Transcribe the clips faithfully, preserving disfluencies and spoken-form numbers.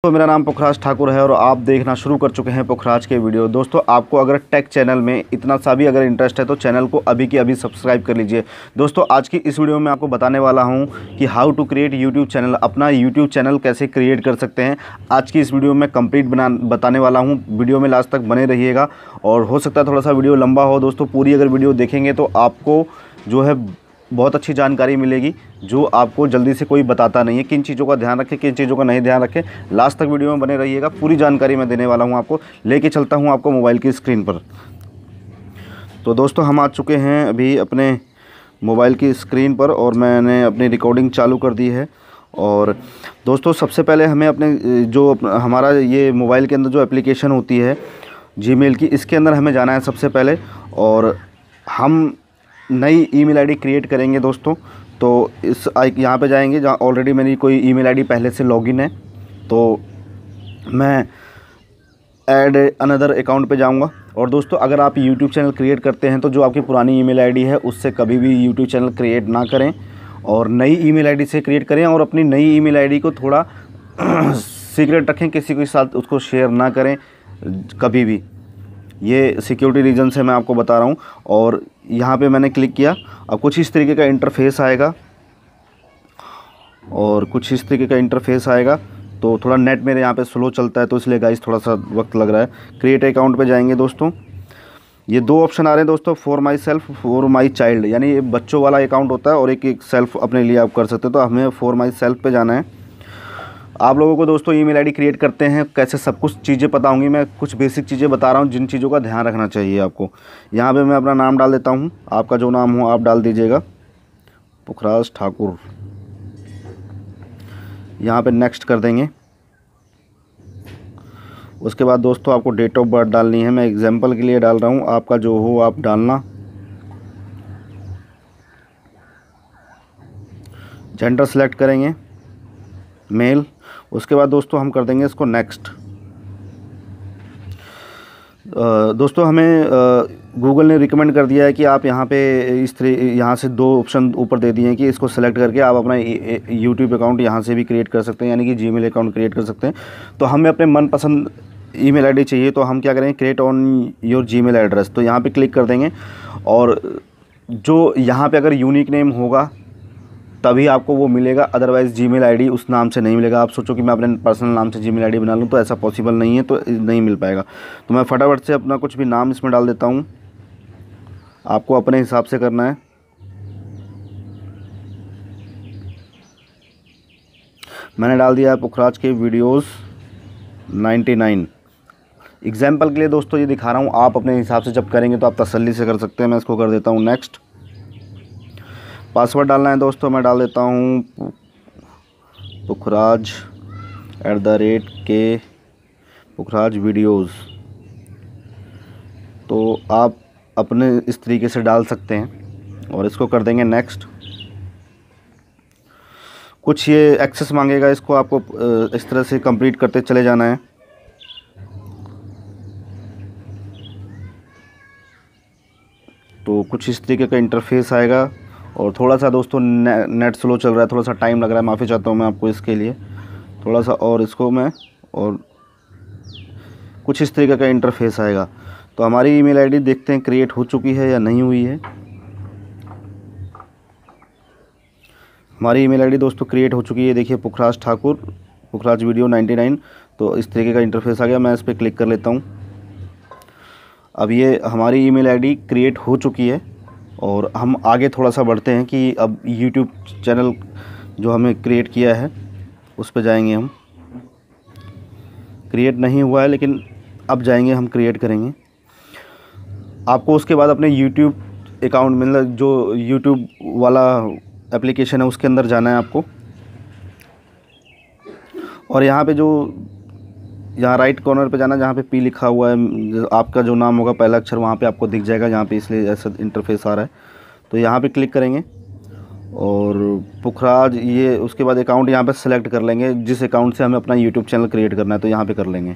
तो मेरा नाम पुखराज ठाकुर है और आप देखना शुरू कर चुके हैं पुखराज के वीडियो। दोस्तों, आपको अगर टेक चैनल में इतना सा भी अगर इंटरेस्ट है तो चैनल को अभी की अभी सब्सक्राइब कर लीजिए। दोस्तों, आज की इस वीडियो में आपको बताने वाला हूं कि how to create YouTube channel, अपना यूट्यूब चैनल कैसे क्रिएट कर सकते हैं। आज की इस वीडियो में कंप्लीट बना बताने वाला हूँ। वीडियो में लास्ट तक बने रहिएगा और हो सकता है थोड़ा सा वीडियो लंबा हो। दोस्तों, पूरी अगर वीडियो देखेंगे तो आपको जो है बहुत अच्छी जानकारी मिलेगी जो आपको जल्दी से कोई बताता नहीं है। किन चीज़ों का ध्यान रखें, किन चीज़ों का नहीं ध्यान रखें, लास्ट तक वीडियो में बने रहिएगा। पूरी जानकारी मैं देने वाला हूं आपको। लेके चलता हूं आपको मोबाइल की स्क्रीन पर। तो दोस्तों, हम आ चुके हैं अभी अपने मोबाइल की स्क्रीन पर और मैंने अपनी रिकॉर्डिंग चालू कर दी है। और दोस्तों, सबसे पहले हमें अपने जो हमारा ये मोबाइल के अंदर जो एप्लीकेशन होती है जीमेल की, इसके अंदर हमें जाना है सबसे पहले। और हम नई ईमेल आईडी क्रिएट करेंगे दोस्तों। तो इस यहाँ पे जाएंगे जहाँ ऑलरेडी मेरी कोई ईमेल आईडी पहले से लॉगिन है, तो मैं ऐड अनदर अकाउंट पे जाऊँगा। और दोस्तों, अगर आप यूट्यूब चैनल क्रिएट करते हैं तो जो आपकी पुरानी ईमेल आईडी है उससे कभी भी यूट्यूब चैनल क्रिएट ना करें और नई ईमेल आईडी से क्रिएट करें। और अपनी नई ईमेल आईडी को थोड़ा सीक्रेट रखें, किसी के साथ उसको शेयर ना करें कभी भी। ये सिक्योरिटी रीज़न से मैं आपको बता रहा हूँ। और यहाँ पे मैंने क्लिक किया। अब कुछ इस तरीके का इंटरफेस आएगा और कुछ इस तरीके का इंटरफेस आएगा। तो थोड़ा नेट मेरे यहाँ पे स्लो चलता है तो इसलिए गाइस थोड़ा सा वक्त लग रहा है। क्रिएट अकाउंट पे जाएंगे दोस्तों। ये दो ऑप्शन आ रहे हैं दोस्तों, for myself, for my child, यानी ये बच्चों वाला अकाउंट होता है और एक एक सेल्फ अपने लिए आप कर सकते हो। तो हमें फॉर माई सेल्फ पे जाना है। आप लोगों को दोस्तों ईमेल आईडी क्रिएट करते हैं कैसे सब कुछ चीज़ें पता होंगी। मैं कुछ बेसिक चीज़ें बता रहा हूँ जिन चीज़ों का ध्यान रखना चाहिए आपको। यहाँ पे मैं अपना नाम डाल देता हूँ। आपका जो नाम हो आप डाल दीजिएगा, पुखराज ठाकुर। यहाँ पे नेक्स्ट कर देंगे। उसके बाद दोस्तों आपको डेट ऑफ बर्थ डालनी है। मैं एग्जाम्पल के लिए डाल रहा हूँ, आपका जो हो आप डालना। जेंडर सेलेक्ट करेंगे, मेल। उसके बाद दोस्तों हम कर देंगे इसको नेक्स्ट। दोस्तों, हमें गूगल ने रिकमेंड कर दिया है कि आप यहाँ पे इस तरह यहाँ से दो ऑप्शन ऊपर दे दिए हैं कि इसको सेलेक्ट करके आप अपना यूट्यूब अकाउंट यहाँ से भी क्रिएट कर सकते हैं, यानी कि जीमेल अकाउंट क्रिएट कर सकते हैं। तो हमें अपने मनपसंद ईमेल आईडी चाहिए, तो हम क्या करेंगे, create on your Gmail address. तो यहाँ पे क्लिक कर देंगे और जो यहाँ पे अगर यूनिक नेम होगा तभी आपको वो मिलेगा, अदरवाइज़ जीमेल आईडी उस नाम से नहीं मिलेगा। आप सोचो कि मैं अपने पर्सनल नाम से जीमेल आईडी बना लूँ, तो ऐसा पॉसिबल नहीं है, तो नहीं मिल पाएगा। तो मैं फटाफट से अपना कुछ भी नाम इसमें डाल देता हूँ। आपको अपने हिसाब से करना है। मैंने डाल दिया है पुखराज के वीडियोस नाइन्टी नाइन। एग्जाम्पल के लिए दोस्तों ये दिखा रहा हूँ, आप अपने हिसाब से जब करेंगे तो आप तसल्ली से कर सकते हैं। मैं इसको कर देता हूँ नेक्स्ट। पासवर्ड डालना है दोस्तों, मैं डाल देता हूँ पुखराज एट द रेट के पुखराज वीडियोज़। तो आप अपने इस तरीके से डाल सकते हैं और इसको कर देंगे नेक्स्ट। कुछ ये एक्सेस मांगेगा, इसको आपको इस तरह से कंप्लीट करते चले जाना है। तो कुछ इस तरीके का इंटरफेस आएगा और थोड़ा सा दोस्तों ने, नेट स्लो चल रहा है, थोड़ा सा टाइम लग रहा है, माफ़ी चाहता हूँ मैं आपको इसके लिए। थोड़ा सा और इसको मैं और कुछ इस तरीके का इंटरफेस आएगा। तो हमारी ईमेल आईडी देखते हैं क्रिएट हो चुकी है या नहीं हुई है। हमारी ईमेल आईडी दोस्तों क्रिएट हो चुकी है। देखिए, Pukhraj Thakur, Pukhraj video ninety nine. तो इस तरीके का इंटरफेस आ गया। मैं इस पर क्लिक कर लेता हूँ। अब ये हमारी ईमेल आईडी क्रिएट हो चुकी है और हम आगे थोड़ा सा बढ़ते हैं कि अब यूट्यूब चैनल जो हमें क्रिएट किया है उस पर जाएंगे हम। क्रिएट नहीं हुआ है लेकिन अब जाएंगे, हम क्रिएट करेंगे। आपको उसके बाद अपने यूट्यूब अकाउंट मतलब जो यूट्यूब वाला एप्लीकेशन है उसके अंदर जाना है आपको। और यहाँ पे जो यहाँ राइट कॉर्नर पे जाना, जहाँ पे पी लिखा हुआ है, आपका जो नाम होगा पहला अक्षर वहाँ पे आपको दिख जाएगा। यहाँ पे इसलिए ऐसा इंटरफेस आ रहा है। तो यहाँ पे क्लिक करेंगे और पुखराज ये, उसके बाद अकाउंट यहाँ पे सेलेक्ट कर लेंगे जिस अकाउंट से हमें अपना यूट्यूब चैनल क्रिएट करना है, तो यहाँ पे कर लेंगे।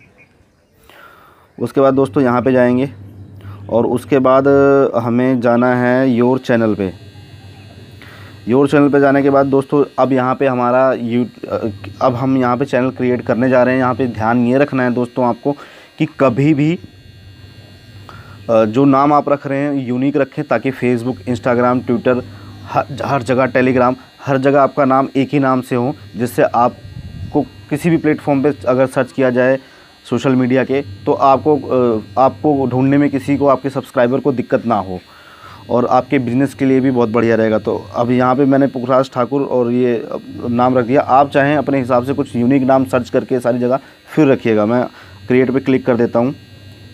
उसके बाद दोस्तों यहाँ पे जाएंगे और उसके बाद हमें जाना है योर चैनल पे। योर चैनल पे जाने के बाद दोस्तों अब यहाँ पे हमारा यू अब हम यहाँ पे चैनल क्रिएट करने जा रहे हैं। यहाँ पे ध्यान ये रखना है दोस्तों आपको कि कभी भी जो नाम आप रख रहे हैं यूनिक रखें, ताकि फेसबुक, इंस्टाग्राम, ट्विटर, हर हर जगह, टेलीग्राम, हर जगह आपका नाम एक ही नाम से हो, जिससे आपको किसी भी प्लेटफॉर्म पे अगर सर्च किया जाए सोशल मीडिया के तो आपको आपको ढूंढने में किसी को, आपके सब्सक्राइबर को दिक्कत ना हो, और आपके बिज़नेस के लिए भी बहुत बढ़िया रहेगा। तो अब यहाँ पे मैंने पुखराज ठाकुर और ये नाम रख दिया। आप चाहें अपने हिसाब से कुछ यूनिक नाम सर्च करके सारी जगह फिर रखिएगा। मैं क्रिएट पे क्लिक कर देता हूँ।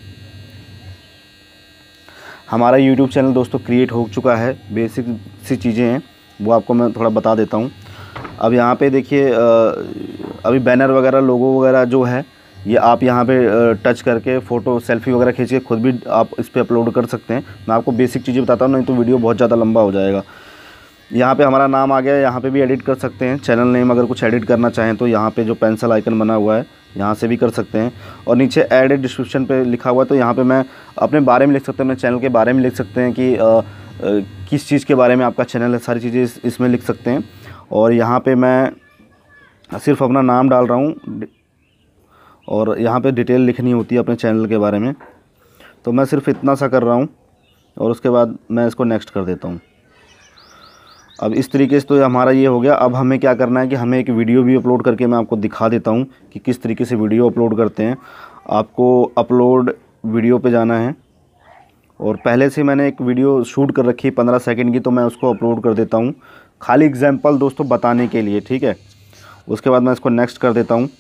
हमारा यूट्यूब चैनल दोस्तों क्रिएट हो चुका है। बेसिक सी चीज़ें हैं वो आपको मैं थोड़ा बता देता हूँ। अब यहाँ पे देखिए अभी बैनर वगैरह, लोगो वगैरह जो है ये आप यहाँ पे टच करके फ़ोटो, सेल्फी वगैरह खींच के खुद भी आप इस पर अपलोड कर सकते हैं। मैं आपको बेसिक चीज़ें बताता हूँ, नहीं तो वीडियो बहुत ज़्यादा लंबा हो जाएगा। यहाँ पे हमारा नाम आ गया, यहाँ पे भी एडिट कर सकते हैं। चैनल नेम अगर कुछ एडिट करना चाहें तो यहाँ पे जो पेंसिल आइकन बना हुआ है यहाँ से भी कर सकते हैं। और नीचे ऐड डिस्क्रिप्शन पे लिखा हुआ है, तो यहाँ पे मैं अपने बारे में लिख सकते हैं, अपने चैनल के बारे में लिख सकते हैं कि आ, आ, किस चीज़ के बारे में आपका चैनल है, सारी चीज़ें इस, इसमें लिख सकते हैं। और यहाँ पे मैं सिर्फ अपना नाम डाल रहा हूँ और यहाँ पे डिटेल लिखनी होती है अपने चैनल के बारे में, तो मैं सिर्फ इतना सा कर रहा हूँ और उसके बाद मैं इसको नेक्स्ट कर देता हूँ। अब इस तरीके से तो हमारा ये हो गया। अब हमें क्या करना है कि हमें एक वीडियो भी अपलोड करके मैं आपको दिखा देता हूँ कि किस तरीके से वीडियो अपलोड करते हैं। आपको अपलोड वीडियो पे जाना है और पहले से मैंने एक वीडियो शूट कर रखी है पंद्रह सेकंड की, तो मैं उसको अपलोड कर देता हूँ, खाली एग्जाम्पल दोस्तों बताने के लिए, ठीक है। उसके बाद मैं इसको नेक्स्ट कर देता हूँ।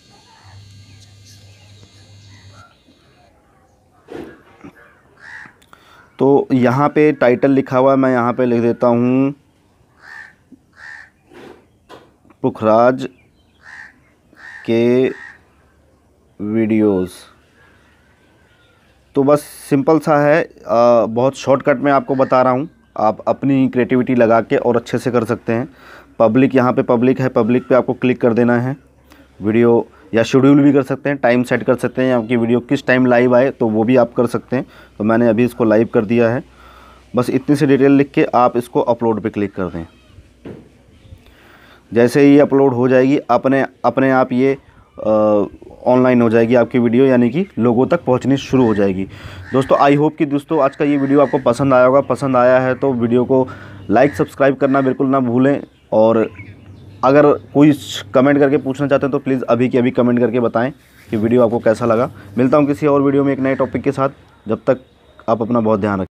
तो यहाँ पे टाइटल लिखा हुआ है, मैं यहाँ पे लिख देता हूँ पुखराज के वीडियोस। तो बस सिंपल सा है, आ, बहुत शॉर्टकट में आपको बता रहा हूँ। आप अपनी क्रिएटिविटी लगा के और अच्छे से कर सकते हैं। पब्लिक, यहाँ पे पब्लिक है, पब्लिक पे आपको क्लिक कर देना है। वीडियो या शेड्यूल भी कर सकते हैं, टाइम सेट कर सकते हैं, आपकी वीडियो किस टाइम लाइव आए तो वो भी आप कर सकते हैं। तो मैंने अभी इसको लाइव कर दिया है। बस इतनी सी डिटेल लिख के आप इसको अपलोड पे क्लिक कर दें। जैसे ही अपलोड हो जाएगी अपने अपने आप ये ऑनलाइन हो जाएगी आपकी वीडियो, यानी कि लोगों तक पहुंचनी शुरू हो जाएगी। दोस्तों आई होप कि दोस्तों आज का ये वीडियो आपको पसंद आया होगा। पसंद आया है तो वीडियो को लाइक, सब्सक्राइब करना बिल्कुल ना भूलें। और अगर कोई कमेंट करके पूछना चाहते हैं तो प्लीज़ अभी के अभी कमेंट करके बताएं कि वीडियो आपको कैसा लगा। मिलता हूं किसी और वीडियो में एक नए टॉपिक के साथ। जब तक आप अपना बहुत ध्यान रखें।